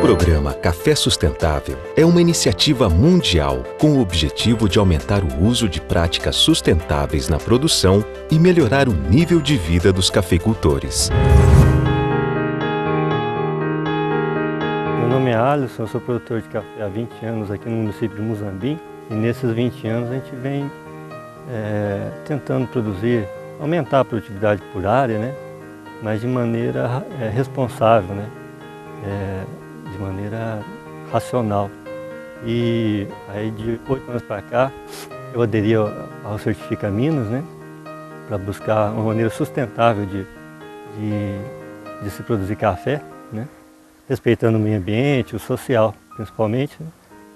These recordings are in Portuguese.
programa Café Sustentável é uma iniciativa mundial com o objetivo de aumentar o uso de práticas sustentáveis na produção e melhorar o nível de vida dos cafeicultores. Meu nome é Alisson, eu sou produtor de café há 20 anos aqui no município de Muzambinho e nesses 20 anos a gente vem tentando produzir, aumentar a produtividade por área, né? Mas de maneira responsável, né? De maneira racional. E aí de 8 anos para cá eu aderi ao Certifica Minas, né? Para buscar uma maneira sustentável de se produzir café, né? Respeitando o meio ambiente, o social principalmente, né?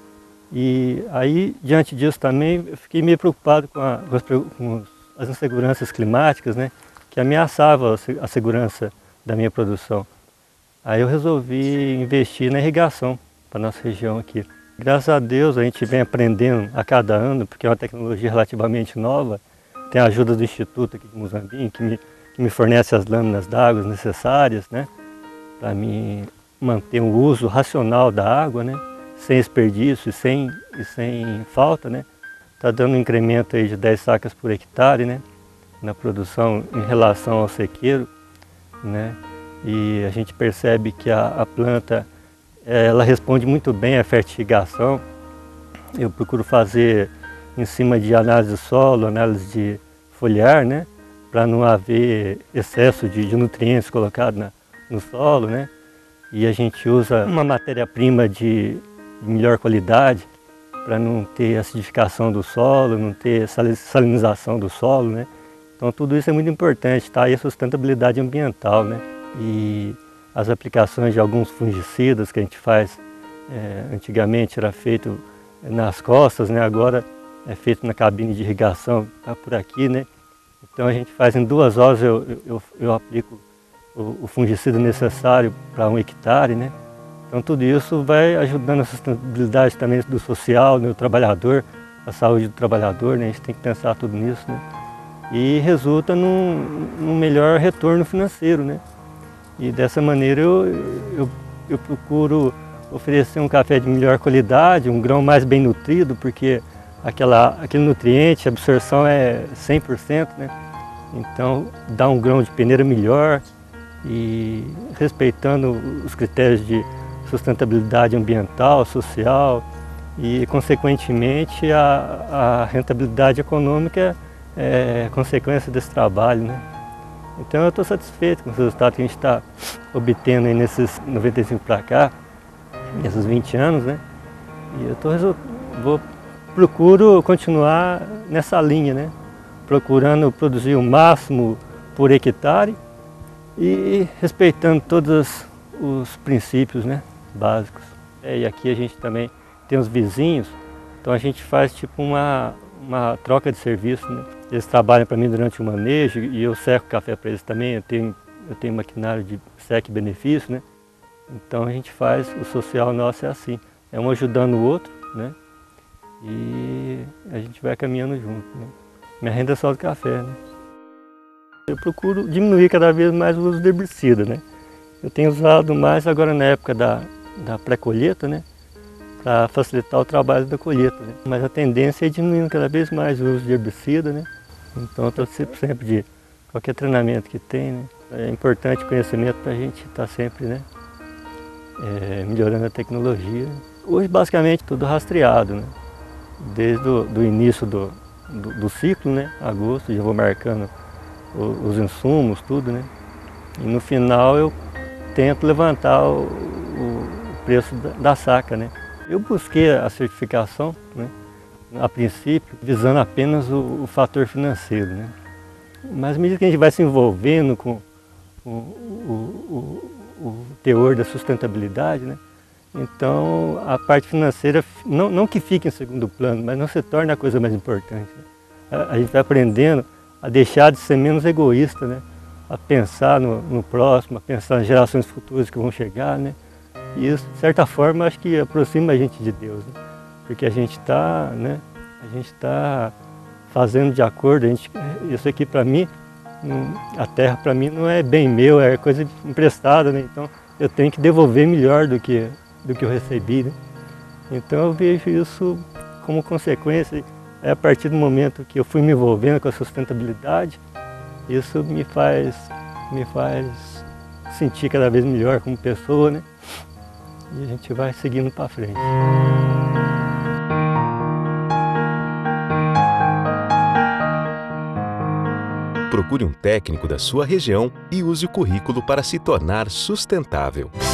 E aí, diante disso também, eu fiquei meio preocupado com as inseguranças climáticas, né, que ameaçavam a segurança da minha produção. Aí eu resolvi investir na irrigação para a nossa região aqui. Graças a Deus a gente vem aprendendo a cada ano, porque é uma tecnologia relativamente nova. Tem a ajuda do Instituto aqui de Muzambinho, que me fornece as lâminas d'água necessárias, né, para mim manter um uso racional da água, né, sem desperdício e sem falta, né? Está dando um incremento aí de 10 sacas por hectare, né? Na produção em relação ao sequeiro, né? E a gente percebe que a planta, ela responde muito bem à fertirrigação. Eu procuro fazer em cima de análise de solo, análise de foliar, né? Para não haver excesso de nutrientes colocados no solo, né? E a gente usa uma matéria-prima de melhor qualidade, para não ter acidificação do solo, não ter salinização do solo, né? Então tudo isso é muito importante, tá? E a sustentabilidade ambiental, né? E as aplicações de alguns fungicidas que a gente faz, antigamente era feito nas costas, né? Agora é feito na cabine de irrigação, tá por aqui, né? Então a gente faz em 2 horas, eu aplico o fungicida necessário para 1 hectare, né? Então tudo isso vai ajudando a sustentabilidade também do social, do trabalhador, a saúde do trabalhador, né? A gente tem que pensar tudo nisso, né? E resulta num melhor retorno financeiro, né? E dessa maneira eu procuro oferecer um café de melhor qualidade, um grão mais bem nutrido, porque aquele nutriente, a absorção é 100%, né? Então dá um grão de peneira melhor e respeitando os critérios de sustentabilidade ambiental, social e, consequentemente, a rentabilidade econômica é consequência desse trabalho, né? Então eu estou satisfeito com os resultados que a gente está obtendo aí nesses 95 para cá, nesses 20 anos, né? E eu procuro continuar nessa linha, né? Procurando produzir o máximo por hectare e respeitando todos os princípios, né, básicos. E aqui a gente também tem os vizinhos, então a gente faz tipo uma troca de serviço, né? Eles trabalham para mim durante o manejo e eu seco café para eles também. Eu tenho maquinário de seca e benefício, né? Então a gente faz, o social nosso é assim, é um ajudando o outro, né? E a gente vai caminhando junto, né? Minha renda é só do café, né? Eu procuro diminuir cada vez mais o uso de herbicida, né? Eu tenho usado mais agora na época da pré-colheita, né? Para facilitar o trabalho da colheita, né? Mas a tendência é diminuindo cada vez mais o uso de herbicida, né? Então eu estou sempre de qualquer treinamento que tem, né? É importante conhecimento para a gente estar sempre, né? Melhorando a tecnologia. Hoje basicamente tudo rastreado, né? Desde o início do ciclo, né? Agosto, já vou marcando os insumos, tudo, né? E no final eu tento levantar o preço da saca, né? Eu busquei a certificação, né, a princípio, visando apenas o fator financeiro, né? Mas à medida que a gente vai se envolvendo com o teor da sustentabilidade, né, então a parte financeira, não que fique em segundo plano, mas não se torna a coisa mais importante, né? A gente vai aprendendo a deixar de ser menos egoísta, né? A pensar no próximo, a pensar nas gerações futuras que vão chegar, né? E isso, de certa forma, acho que aproxima a gente de Deus, né? Porque a gente está, né? A gente está fazendo de acordo. Isso aqui para mim, a terra para mim não é bem meu, é coisa emprestada, né? Então eu tenho que devolver melhor do que do que eu recebi, né? Então eu vejo isso como consequência, a partir do momento que eu fui me envolvendo com a sustentabilidade, isso me faz sentir cada vez melhor como pessoa, né? E a gente vai seguindo para frente. Procure um técnico da sua região e use o currículo para se tornar sustentável.